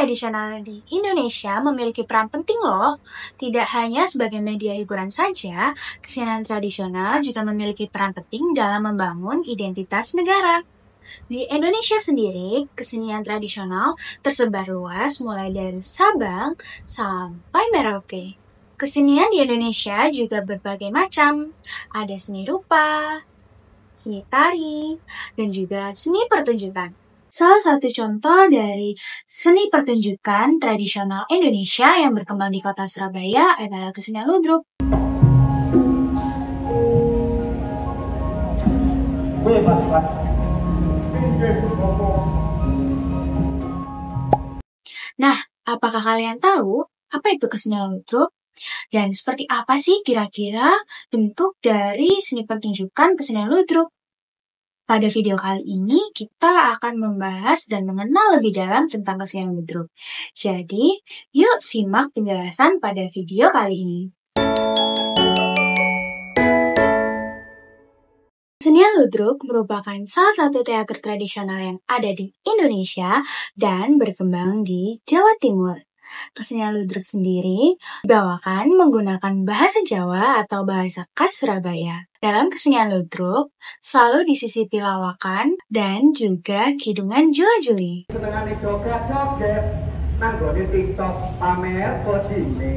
tradisional di Indonesia memiliki peran penting loh. Tidak hanya sebagai media hiburan saja, kesenian tradisional juga memiliki peran penting dalam membangun identitas negara. Di Indonesia sendiri, kesenian tradisional tersebar luas mulai dari Sabang sampai Merauke. Kesenian di Indonesia juga berbagai macam. Ada seni rupa, seni tari, dan juga seni pertunjukan. Salah satu contoh dari seni pertunjukan tradisional Indonesia yang berkembang di kota Surabaya adalah kesenian ludruk. Nah, apakah kalian tahu apa itu kesenian ludruk? Dan seperti apa sih kira-kira bentuk dari seni pertunjukan kesenian ludruk? Pada video kali ini, kita akan membahas dan mengenal lebih dalam tentang kesenian ludruk. Jadi, yuk simak penjelasan pada video kali ini. Kesenian ludruk merupakan salah satu teater tradisional yang ada di Indonesia dan berkembang di Jawa Timur. Kesenian ludruk sendiri dibawakan menggunakan bahasa Jawa atau bahasa khas Surabaya. Dalam kesenian ludruk, selalu disisipi lawakan dan juga kidungan jula-juli. Senengane joget-joget, nanggone TikTok pamer bodine.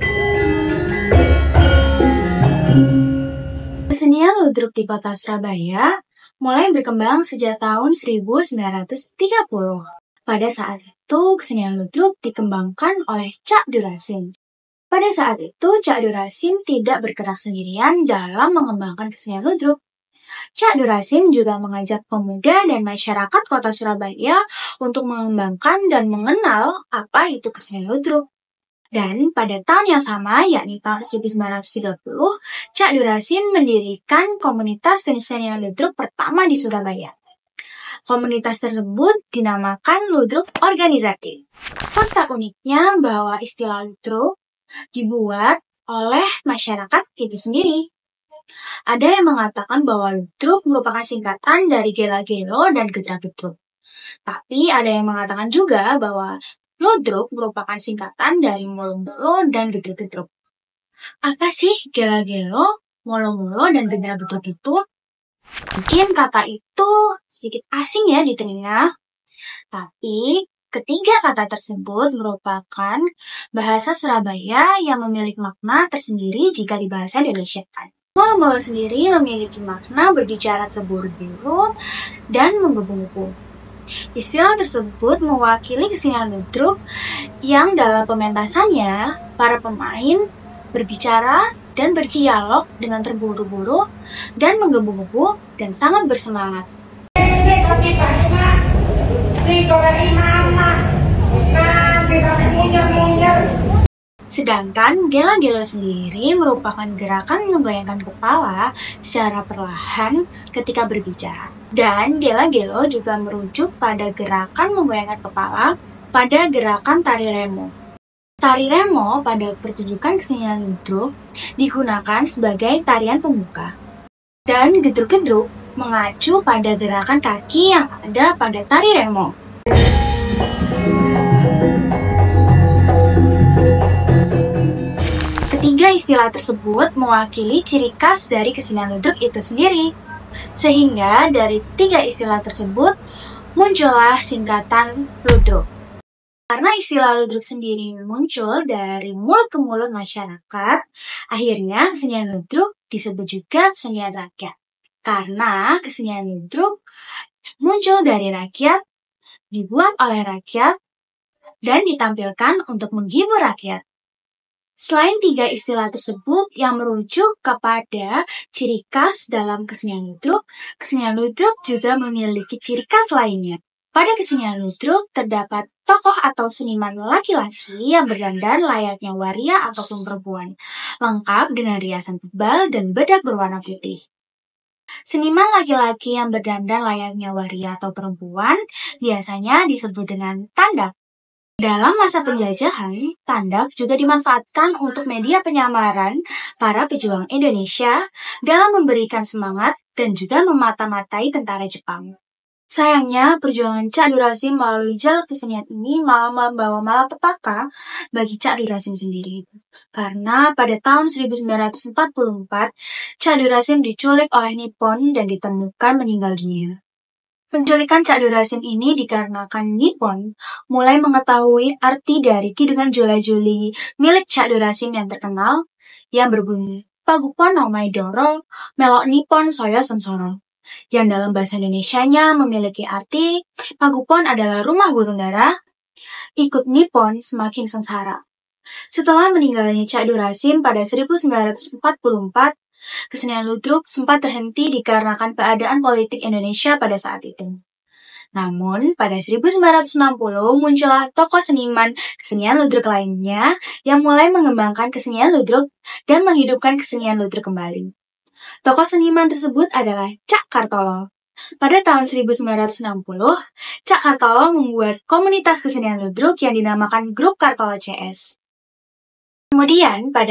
Kesenian ludruk di kota Surabaya mulai berkembang sejak tahun 1930. Pada saat itu, kesenian ludruk dikembangkan oleh Cak Durasim. Pada saat itu, Cak Durasim tidak bergerak sendirian dalam mengembangkan kesenian ludruk. Cak Durasim juga mengajak pemuda dan masyarakat kota Surabaya untuk mengembangkan dan mengenal apa itu kesenian ludruk. Dan pada tahun yang sama, yakni tahun 1930, Cak Durasim mendirikan komunitas kesenian ludruk pertama di Surabaya. Komunitas tersebut dinamakan Ludruk Organisatif. Fakta uniknya bahwa istilah ludruk dibuat oleh masyarakat itu sendiri. Ada yang mengatakan bahwa ludruk merupakan singkatan dari gela-gelo dan gedrak-gedruk. Tapi ada yang mengatakan juga bahwa ludruk merupakan singkatan dari molo-molo dan gedruk-gedruk. Apa sih gela-gelo, molo-molo, dan gedrak-gedruk itu? Mungkin kata itu sedikit asing ya di telinga. Tapi ketiga kata tersebut merupakan bahasa Surabaya yang memiliki makna tersendiri jika dibahasa Indonesiakan. Molo-molo sendiri memiliki makna berbicara terburu-buru dan menggebu-gebu. Istilah tersebut mewakili kesenian ludruk yang dalam pementasannya para pemain berbicara dan berdialog dengan terburu-buru dan menggebu-gebu dan sangat bersemangat. Sedangkan gela-gelo sendiri merupakan gerakan menggoyangkan kepala secara perlahan ketika berbicara. Dan gela-gelo juga merujuk pada gerakan menggoyangkan kepala pada gerakan tari remo. Tari remo pada pertunjukan kesenian ludruk digunakan sebagai tarian pembuka. Dan gedruk-gedruk mengacu pada gerakan kaki yang ada pada tari remo. Ketiga istilah tersebut mewakili ciri khas dari kesenian ludruk itu sendiri. Sehingga dari tiga istilah tersebut muncullah singkatan ludruk. Karena istilah ludruk sendiri muncul dari mulut ke mulut masyarakat, akhirnya kesenian ludruk disebut juga kesenian rakyat. Karena kesenian ludruk muncul dari rakyat, dibuat oleh rakyat, dan ditampilkan untuk menghibur rakyat. Selain tiga istilah tersebut yang merujuk kepada ciri khas dalam kesenian ludruk juga memiliki ciri khas lainnya. Pada kesenian ludruk terdapat tokoh atau seniman laki-laki yang berdandan layaknya waria ataupun perempuan, lengkap dengan riasan tebal dan bedak berwarna putih. Seniman laki-laki yang berdandan layaknya waria atau perempuan biasanya disebut dengan tandak. Dalam masa penjajahan, tandak juga dimanfaatkan untuk media penyamaran para pejuang Indonesia dalam memberikan semangat dan juga memata-matai tentara Jepang. Sayangnya, perjuangan Cak Durasim melalui jalur kesenian ini malah membawa malapetaka bagi Cak Durasim sendiri. Karena pada tahun 1944, Cak Durasim diculik oleh Nippon dan ditemukan meninggal dunia. Penculikan Cak Durasim ini dikarenakan Nippon mulai mengetahui arti dari kidungan Jola-Joli milik Cak Durasim yang terkenal, yang berbunyi Pagupon no Maidoro, Melok Nippon Soyo Sensoro, yang dalam bahasa Indonesianya memiliki arti Pagupon adalah rumah burung dara, ikut Nippon semakin sengsara. Setelah meninggalnya Cak Durasim pada 1944, kesenian ludruk sempat terhenti dikarenakan keadaan politik Indonesia pada saat itu. Namun, pada 1960 muncullah tokoh seniman kesenian ludruk lainnya yang mulai mengembangkan kesenian ludruk dan menghidupkan kesenian ludruk kembali. Tokoh seniman tersebut adalah Cak Kartolo. Pada tahun 1960, Cak Kartolo membuat komunitas kesenian ludruk yang dinamakan Grup Kartolo CS. Kemudian, pada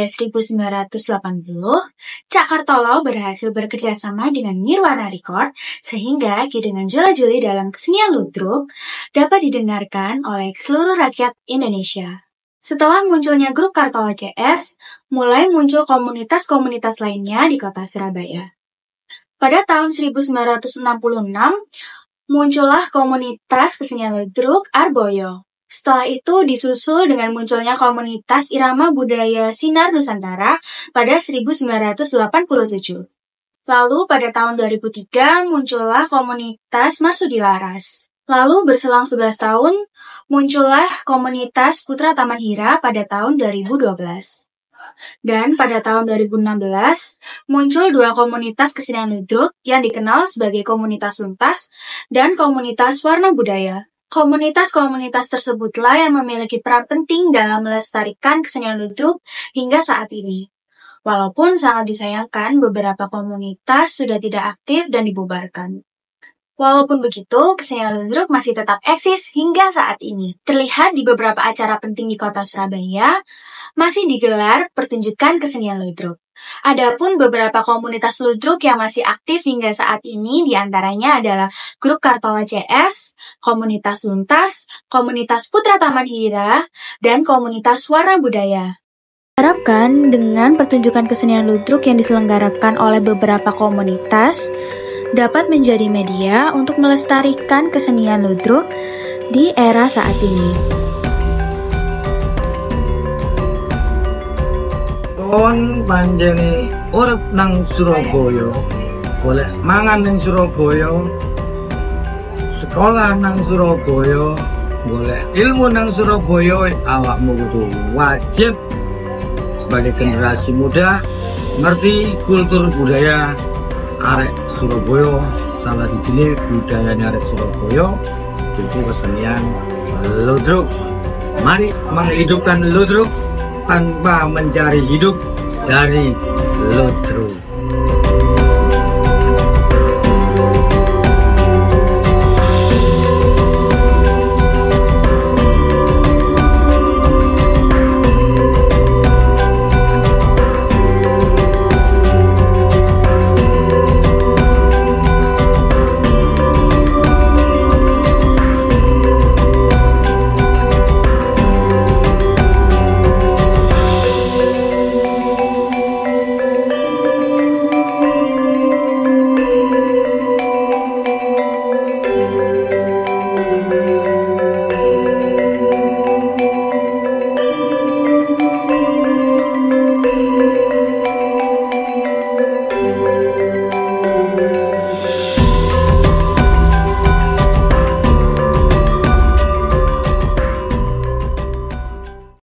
1980, Cak Kartolo berhasil bekerja sama dengan Nirwana Record sehingga kidungan Jola-Joli dalam kesenian ludruk dapat didengarkan oleh seluruh rakyat Indonesia. Setelah munculnya grup Kartolo CS, mulai muncul komunitas-komunitas lainnya di kota Surabaya. Pada tahun 1966, muncullah komunitas kesenian ludruk Arboyo. Setelah itu disusul dengan munculnya komunitas Irama Budaya Sinar Nusantara pada 1987. Lalu pada tahun 2003 muncullah komunitas Marsudi Laras. Lalu berselang 11 tahun, muncullah komunitas Putra Taman Hira pada tahun 2012. Dan pada tahun 2016, muncul dua komunitas kesenian ludruk yang dikenal sebagai Komunitas Luntas dan Komunitas Warna Budaya. Komunitas-komunitas tersebutlah yang memiliki peran penting dalam melestarikan kesenian ludruk hingga saat ini. Walaupun sangat disayangkan beberapa komunitas sudah tidak aktif dan dibubarkan. Walaupun begitu, kesenian ludruk masih tetap eksis hingga saat ini. Terlihat di beberapa acara penting di kota Surabaya, masih digelar pertunjukan kesenian ludruk. Adapun beberapa komunitas ludruk yang masih aktif hingga saat ini diantaranya adalah Grup Kartolo CS, Komunitas Luntas, Komunitas Putra Taman Hira, dan Komunitas Warna Budaya. Harapkan dengan pertunjukan kesenian ludruk yang diselenggarakan oleh beberapa komunitas dapat menjadi media untuk melestarikan kesenian ludruk di era saat ini. Kon panjeni urip nang Surabaya, golek mangan nang Surabaya, sekolah nang Surabaya, golek ilmu nang Surabaya, awakmu kudu wajib sebagai generasi muda ngerti kultur budaya arek Surabaya. Salah siji budayane arek Surabaya itu kesenian ludruk. Mari menghidupkan ludruk tanpa mencari hidup dari ludruk.